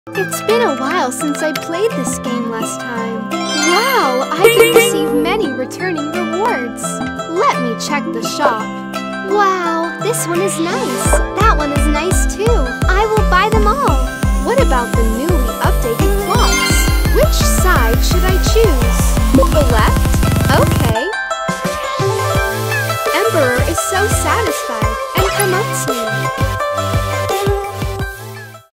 It's been a while since I played this game last time. Wow, I can receive many returning rewards. Let me check the shop. Wow, this one is nice. That one is nice too. I will buy them all.